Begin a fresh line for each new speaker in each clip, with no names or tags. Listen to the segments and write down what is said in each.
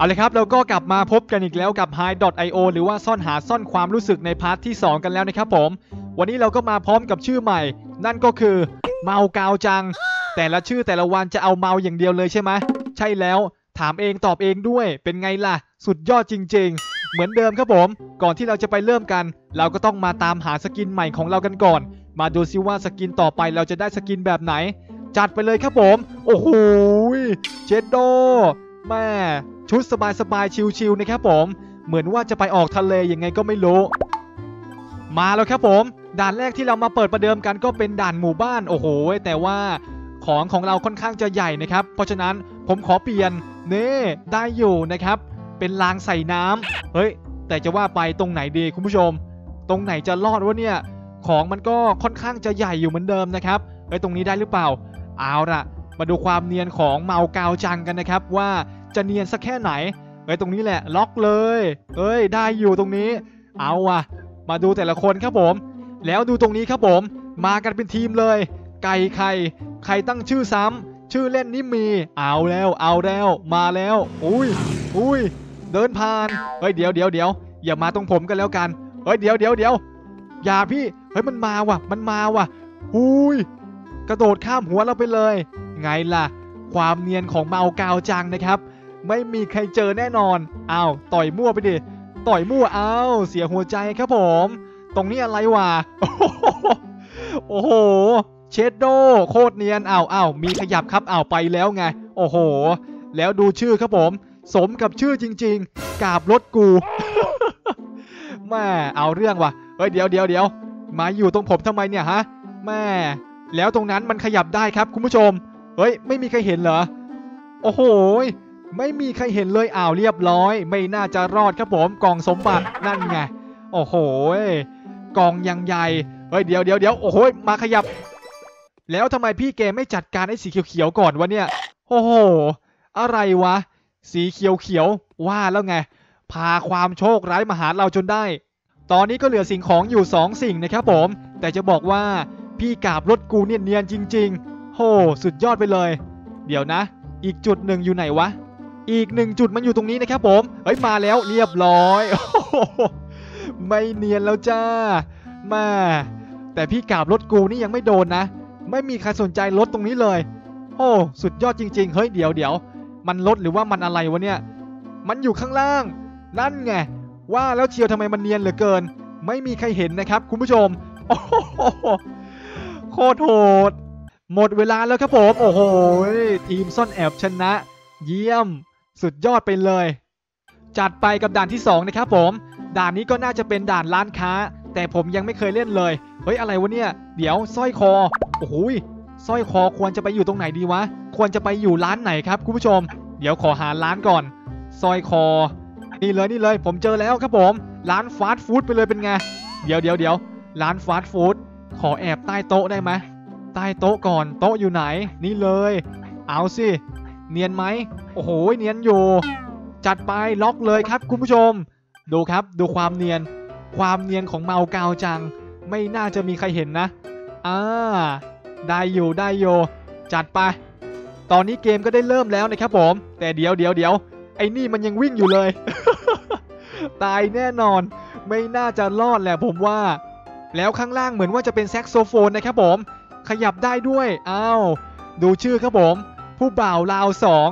เอาเลยครับเราก็กลับมาพบกันอีกแล้วกับ Hide.io หรือว่าซ่อนหาซ่อนความรู้สึกในพาร์ทที่2กันแล้วนะครับผมวันนี้เราก็มาพร้อมกับชื่อใหม่นั่นก็คือเมากาวจังแต่ละชื่อแต่ละวันจะเอาเมาอย่างเดียวเลยใช่ไหมใช่แล้วถามเองตอบเองด้วยเป็นไงล่ะสุดยอดจริงๆเหมือนเดิมครับผมก่อนที่เราจะไปเริ่มกันเราก็ต้องมาตามหาสกินใหม่ของเรากันก่อนมาดูซิว่าสกินต่อไปเราจะได้สกินแบบไหนจัดไปเลยครับผมโอ้โหเจดโดแม่ชุดสบายๆชิลๆนะครับผมเหมือนว่าจะไปออกทะเลยังไงก็ไม่รู้มาแล้วครับผมด่านแรกที่เรามาเปิดประเดิมกันก็เป็นด่านหมู่บ้านโอ้โหแต่ว่าของเราค่อนข้างจะใหญ่นะครับเพราะฉะนั้นผมขอเปลี่ยนเน่ได้อยู่นะครับเป็นรางใส่น้ำเฮ้ยแต่จะว่าไปตรงไหนดีคุณผู้ชมตรงไหนจะรอดวะเนี่ยของมันก็ค่อนข้างจะใหญ่อยู่เหมือนเดิมนะครับเฮ้ยตรงนี้ได้หรือเปล่าเอาล่ะมาดูความเนียนของเมากาวจังกันนะครับว่าจะเนียนสักแค่ไหนเฮ้ยตรงนี้แหละล็อกเลยเฮ้ยได้อยู่ตรงนี้เอาว่ะมาดูแต่ละคนครับผมแล้วดูตรงนี้ครับผมมากันเป็นทีมเลยไก่ใครตั้งชื่อซ้ำชื่อเล่นนี่มีเอาแล้วมาแล้วอุ้ยเดินผ่านเฮ้ยเดี๋ยวอย่ามาตรงผมกันแล้วกันเฮ้ยเดี๋ยวอย่าพี่เฮ้ยมันมาว่ะอุ้ยกระโดดข้ามหัวเราไปเลยไงล่ะความเนียนของเมากาวจังนะครับไม่มีใครเจอแน่นอนอ้าวต่อยมั่วไปดิต่อยมั่วอ้าวเสียหัวใจครับผมตรงนี้อะไรวะโอ้โหเชดโดโคตรเนียนอ้าวมีขยับครับอ้าวไปแล้วไงโอ้โหแล้วดูชื่อครับผมสมกับชื่อจริงๆกาบรถกูแม่เอาเรื่องว่ะเฮ้ยเดี๋ยวมาอยู่ตรงผมทำไมเนี่ยฮะแม่แล้วตรงนั้นมันขยับได้ครับคุณผู้ชมเฮ้ยไม่มีใครเห็นเหรอโอ้โหไม่มีใครเห็นเลยอ้าวเรียบร้อยไม่น่าจะรอดครับผมกล่องสมบัตินั่นไงโอ้โหกล่องยังใหญ่เฮ้ยเดี๋ยวโอ้โหมาขยับแล้วทำไมพี่เกมไม่จัดการไอ้สีเขียวก่อนวะเนี่ยโอ้โหอะไรวะสีเขียวว่าแล้วไงพาความโชคร้ายมาหาเราจนได้ตอนนี้ก็เหลือสิ่งของอยู่2สิ่งนะครับผมแต่จะบอกว่าพี่กาบรถกูเนี่ยเนียนจริงๆโหสุดยอดไปเลยเดี๋ยวนะอีกจุดหนึ่งอยู่ไหนวะอีก1จุดมันอยู่ตรงนี้นะครับผมเฮ้ยมาแล้วเรียบร้อยไม่เนียนแล้วจ้ามาแต่พี่กาบรถกูนี่ยังไม่โดนนะไม่มีใครสนใจรถตรงนี้เลยโอ้สุดยอดจริงๆเฮ้ยเดี๋ยวมันรถหรือว่ามันอะไรวะเนี่ยมันอยู่ข้างล่างนั่นไงว่าแล้วเชียวทำไมมันเนียนเหลือเกินไม่มีใครเห็นนะครับคุณผู้ชมโอ้โหโคตรโหดหมดเวลาแล้วครับผมโอ้โหทีมซ่อนแอบชนะเยี่ยมสุดยอดไปเลยจัดไปกับด่านที่2นะครับผมด่านนี้ก็น่าจะเป็นด่านร้านค้าแต่ผมยังไม่เคยเล่นเลยเฮ้ยอะไรวะเนี่ยเดี๋ยวสร้อยคอโอ้โหสร้อยคอควรจะไปอยู่ตรงไหนดีวะควรจะไปอยู่ร้านไหนครับคุณผู้ชมเดี๋ยวขอหาร้านก่อนสร้อยคอนี่เลยผมเจอแล้วครับผมร้านฟาสต์ฟู้ดไปเลยเป็นไงเดี๋ยวร้านฟาสต์ฟู้ดขอแอบใต้โต๊ะได้ไหมใต้โต๊ะก่อนโต๊ะอยู่ไหนนี่เลยเอาสิเนียนไหมโอ้โหเนียนอยู่จัดไปล็อกเลยครับคุณผู้ชมดูครับดูความเนียนของเมากาวจังไม่น่าจะมีใครเห็นนะได้อยู่จัดไปตอนนี้เกมก็ได้เริ่มแล้วนะครับผมแต่เดี๋ยวไอ้นี่มันยังวิ่งอยู่เลย ตายแน่นอนไม่น่าจะรอดแหละผมว่าแล้วข้างล่างเหมือนว่าจะเป็นแซกโซโฟนนะครับผมขยับได้ด้วยอ้าวดูชื่อครับผมผู้บ่าวลาว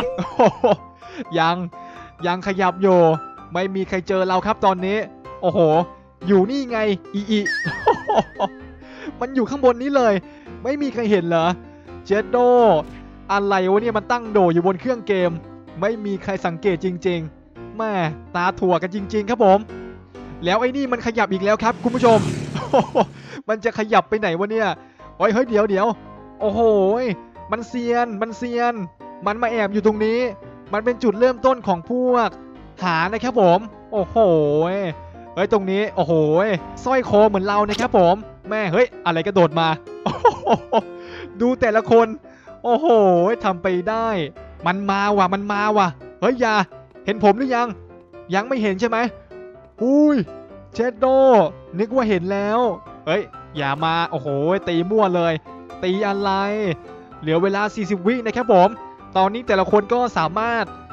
2 ยังขยับอยู่ไม่มีใครเจอเราครับตอนนี้โอ้โหอยู่นี่ไงอี มันอยู่ข้างบนนี้เลยไม่มีใครเห็นเหรอเจดโดอะไรวะเนี่ยมันตั้งโดอยู่บนเครื่องเกมไม่มีใครสังเกตจริงๆแม่ตาถั่วกันจริงๆครับผมแล้วไอ้นี่มันขยับอีกแล้วครับคุณผู้ชม มันจะขยับไปไหนวะเนี่ยเฮ้ยเดี๋ยวโอ้โหมันเซียนมันมาแอบอยู่ตรงนี้มันเป็นจุดเริ่มต้นของพวกหานะครับผมโอ้โหเฮ้ยตรงนี้โอ้โหสร้อยคอเหมือนเรานะครับผมแม่เฮ้ยอะไรกระโดดมา ดูแต่ละคนโอ้โหทำไปได้มันมาว่ะเฮ้ยอย่าเห็นผมหรือยังไม่เห็นใช่ไหมอุ้ยเชดโดนึกว่าเห็นแล้วเฮ้ยอย่ามาโอ้โหตีมั่วเลยตีอะไรเหลือเวลา40 วินะครับผมตอนนี้แต่ละคนก็สามารถ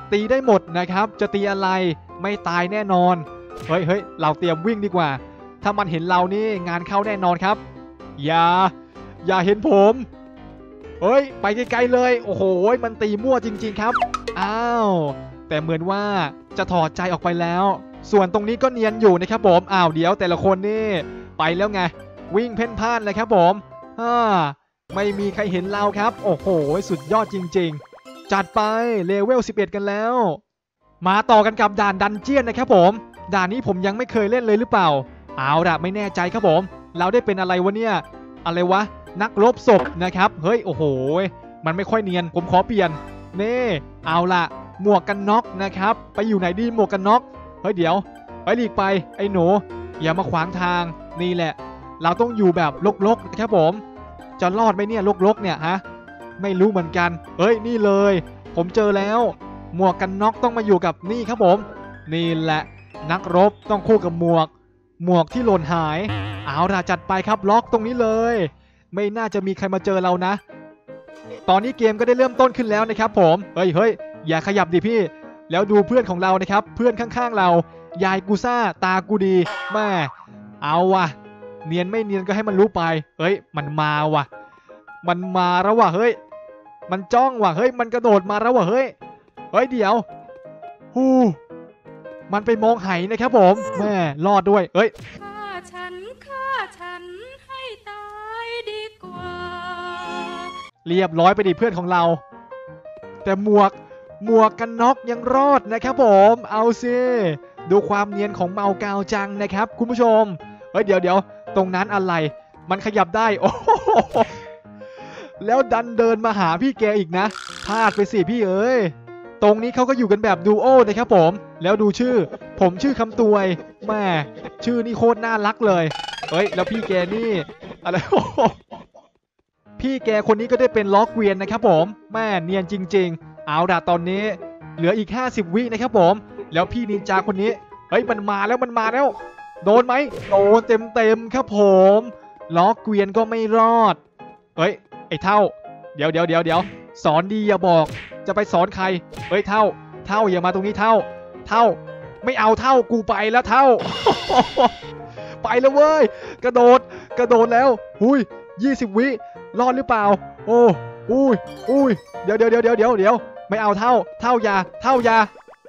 ตีได้หมดนะครับจะตีอะไรไม่ตายแน่นอนเฮ้ยเราเตรียมวิ่งดีกว่าถ้ามันเห็นเรานี่งานเข้าแน่นอนครับอย่าเห็นผมเฮ้ยไปไกลๆเลยโอ้โหมันตีมั่วจริงๆครับอ้าวแต่เหมือนว่าจะถอดใจออกไปแล้วส่วนตรงนี้ก็เนียนอยู่นะครับผมอ้าวเดี๋ยวแต่ละคนนี่ไปแล้วไงวิ่งเพ่นพ่านเลยครับผมไม่มีใครเห็นเราครับโอ้โหสุดยอดจริงๆจัดไปเลเวล11กันแล้วมาต่อกันกับด่านดันเจียนนะครับผมด่านนี้ผมยังไม่เคยเล่นเลยหรือเปล่าเอาล่ะไม่แน่ใจครับผมเราได้เป็นอะไรวะเนี่ยอะไรวะนักรบศพนะครับเฮ้ยโอ้โหมันไม่ค่อยเนียนผมขอเปลี่ยนนี่เอาล่ะหมวกกันน็อกนะครับไปอยู่ไหนดีหมวกกันน็อกเฮ้ยเดี๋ยวไปหลีกไปไอ้หนูอย่ามาขวางทางนี่แหละเราต้องอยู่แบบลกๆนะครับผมจะรอดไหมเนี่ยลกๆเนี่ยฮะไม่รู้เหมือนกันเฮ้ยนี่เลยผมเจอแล้วหมวกกันน็อกต้องมาอยู่กับนี่ครับผมนี่แหละนักรบต้องคู่กับหมวกที่หล่นหายเอาล่ะจัดไปครับล็อกตรงนี้เลยไม่น่าจะมีใครมาเจอเรานะตอนนี้เกมก็ได้เริ่มต้นขึ้นแล้วนะครับผมเฮ้ยอย่าขยับดิพี่แล้วดูเพื่อนของเรานะครับเพื่อนข้างๆเรายายกูซ่าตากูดีแม่เอาว่ะเนียนไม่เนียนก็ให้มันรู้ไปเฮ้ยมันมาว่ะมันมาแล้วว่ะเฮ้ยมันจ้องว่ะเฮ้ยมันกระโดดมาแล้วว่ะเฮ้ยเดี๋ยวมันไปมองไหนะครับผมแม่รอดด้วย
ฆ่าฉันให้ตายดีกว่า
เรียบร้อยไปดิเพื่อนของเราแต่หมวกกันน็อกยังรอดนะครับผมเอาสิดูความเนียนของเมากาวจังนะครับคุณผู้ชมเดี๋ยวตรงนั้นอะไรมันขยับได้โอ้แล้วดันเดินมาหาพี่แกอีกนะพลาดไปสิพี่เอ้ยตรงนี้เขาก็อยู่กันแบบดูโอนะครับผมแล้วดูชื่อผมชื่อคำตวยแม่ชื่อนี่โคตรน่ารักเลยแล้วพี่แกนี่อะไรพี่แกคนนี้ก็ได้เป็นล้อเกวียนนะครับผมแม่เนียนจริงๆเอาล่ะตอนนี้เหลืออีก50วินะครับผมแล้วพี่นินจาคนนี้มันมาแล้วโดนไหมโดนเต็มครับผมล้อเกวียนก็ไม่รอดไอ้เท่าเดี๋ยวสอนดีอย่าบอกจะไปสอนใครเท่าอย่ามาตรงนี้เท่าไม่เอาเท่ากูไปแล้วเท่า ไปแล้วเว้ยกระโดดแล้ว20 วิรอดหรือเปล่าอุ้ยเดี๋ยวไม่เอาเท่าอย่า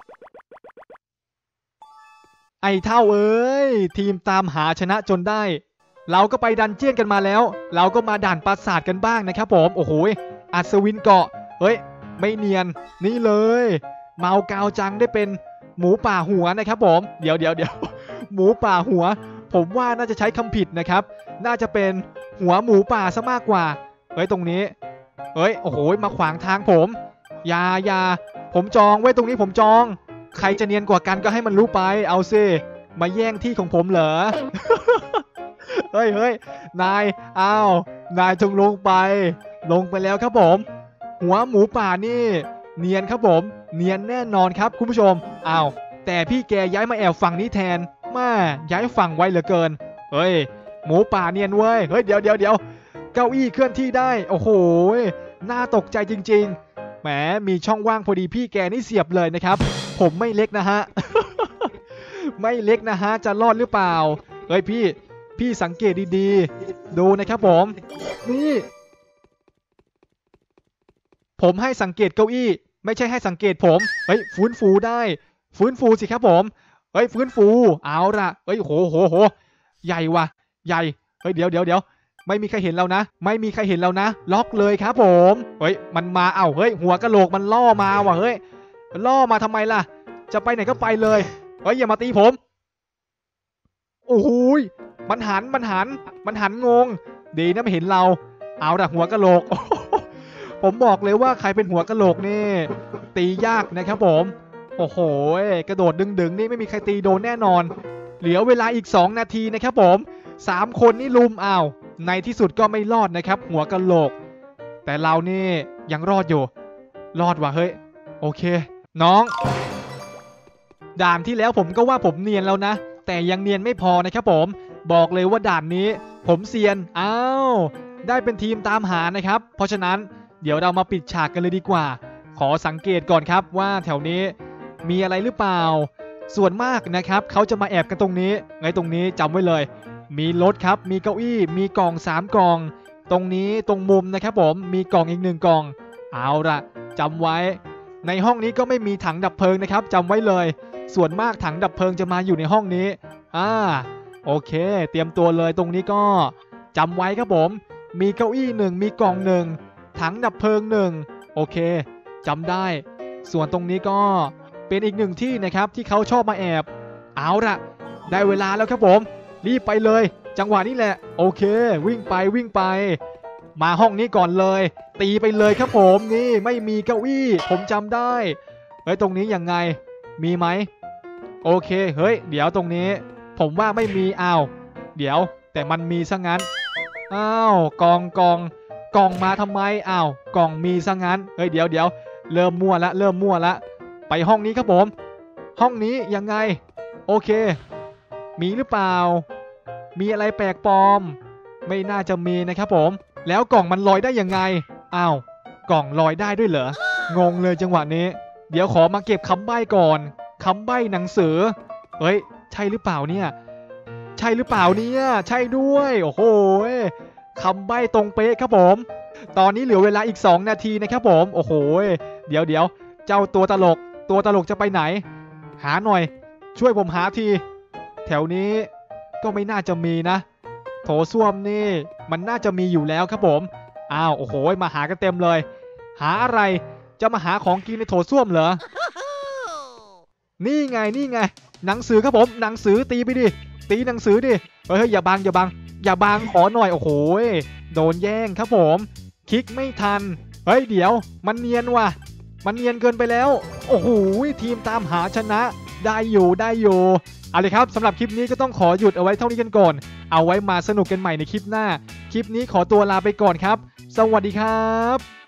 ไอ้เท่าเอ้ยทีมตามหาชนะจนได้เราก็ไปดันเจียนกันมาแล้วเราก็มาด่านปราสาทกันบ้างนะครับผมโอ้โหอัศวินเกาะไม่เนียนนี่เลยเมากาวจังได้เป็นหมูป่าหัวนะครับผมเดี๋ยวหมูป่าหัวผมว่าน่าจะใช้คำผิดนะครับน่าจะเป็นหัวหมูป่าซะมากกว่าตรงนี้โอ้โหมาขวางทางผมอย่าผมจองไว้ตรงนี้ผมจองใครจะเนียนกว่ากันก็ให้มันรู้ไปเอาซิมาแย่งที่ของผมเหรอ เฮ้ยนายนายจงลงไปแล้วครับผมหัวหมูป่านี่เนียนครับผมเนียนแน่นอนครับคุณผู้ชมแต่พี่แกย้ายมาแอบฝั่งนี้แทนย้ายฝั่งไว้เหลือเกินหมูป่าเนียนเว้ยเดี๋ยวเก้าอี้เคลื่อนที่ได้โอ้โหน่าตกใจจริงๆแหมมีช่องว่างพอดีพี่แกนี่เสียบเลยนะครับผมไม่เล็กนะฮะ ไม่เล็กนะฮะจะรอดหรือเปล่าพี่สังเกตดีๆดูนะครับผมนี่ผมให้สังเกตเก้าอี้ไม่ใช่ให้สังเกตผมฟื้นฟูได้ฟื้นฟูสิครับผมฟื้นฟูเอาล่ะโหใหญ่ว่ะใหญ่เดี๋ยวไม่มีใครเห็นเรานะล็อกเลยครับผมมันมาหัวกะโหลกมันล่อมาว่ะมันล่อมาทำไมล่ะจะไปไหนก็ไปเลยอย่ามาตีผมโอ้โหมันหันงงดีนะไม่เห็นเราเอาล่ะหัวกะโหลก ผมบอกเลยว่าใครเป็นหัวกะโหลกนี่ตียากนะครับผมโอ้โหกระโดดดึงนี่ไม่มีใครตีโดนแน่นอนเหลือเวลาอีก2นาทีนะครับผม3คนนี่ลุมในที่สุดก็ไม่รอดนะครับหัวกะโหลกแต่เรานี่ยังรอดอยู่รอดว่ะโอเคน้องด่านที่แล้วผมก็ว่าผมเนียนแล้วนะแต่ยังเนียนไม่พอนะครับผมบอกเลยว่าด่านนี้ผมเซียนได้เป็นทีมตามหานะครับเพราะฉะนั้นเดี๋ยวเรามาปิดฉากกันเลยดีกว่าขอสังเกตก่อนครับว่าแถวนี้มีอะไรหรือเปล่าส่วนมากนะครับเขาจะมาแอบกันตรงนี้ไงตรงนี้จำไว้เลยมีรถครับมีเก้าอี้มีกล่อง3กล่องตรงนี้ตรงมุมนะครับผมมีกล่องอีก1กล่องเอาละจำไว้ในห้องนี้ก็ไม่มีถังดับเพลิงนะครับจำไว้เลยส่วนมากถังดับเพลิงจะมาอยู่ในห้องนี้โอเคเตรียมตัวเลยตรงนี้ก็จำไว้ครับผมมีเก้าอี้1มีกล่อง1ถังดับเพลิง1โอเคจำได้ส่วนตรงนี้ก็เป็นอีก1ที่นะครับที่เขาชอบมาแอบเอาละได้เวลาแล้วครับผมรีบไปเลยจังหวะนี้แหละโอเควิ่งไปมาห้องนี้ก่อนเลยตีไปเลยครับผมนี่ไม่มีเก้าอี้ผมจำได้เฮ้ยตรงนี้ยังไงมีไหมโอเคเฮ้ยเดี๋ยวตรงนี้ผมว่าไม่มีเดี๋ยวแต่มันมีซะงั้นกล่องมาทำไมกล่องมีซะงั้นเฮ้ยเดี๋ยวเริ่มมั่วละไปห้องนี้ครับผมห้องนี้ยังไงโอเคมีหรือเปล่ามีอะไรแปลกปลอมไม่น่าจะมีนะครับผมแล้วกล่องมันลอยได้ยังไงกล่องลอยได้ด้วยเหรองงเลยจังหวะนี้เดี๋ยวขอมาเก็บคำใบ้ก่อนคำใบ้หนังสือเฮ้ยใช่หรือเปล่าเนี่ยใช่ด้วยโอ้โหคำใบ้ตรงเป๊ะครับผมตอนนี้เหลือเวลาอีก2นาทีนะครับผมโอ้โหเดี๋ยวเจ้าตัวตลกจะไปไหนหาหน่อยช่วยผมหาทีแถวนี้ก็ไม่น่าจะมีนะโถส้วมนี่มันน่าจะมีอยู่แล้วครับผมโอ้โหมาหากันเต็มเลยหาอะไรจะมาหาของกินในโถส้วมเหรอ นี่ไงหนังสือครับผมหนังสือตีไปดิตีหนังสือดิเฮ้ยอย่าบังขอหน่อยโอ้โหโดนแย่งครับผมคลิกไม่ทันเฮ้ยเดี๋ยวมันเนียนว่ะมันเนียนเกินไปแล้วโอ้โหทีมตามหาชนะได้อยู่เอาเลยครับสำหรับคลิปนี้ก็ต้องขอหยุดเอาไว้เท่านี้กันก่อนเอาไว้มาสนุกกันใหม่ในคลิปหน้าคลิปนี้ขอตัวลาไปก่อนครับสวัสดีครับ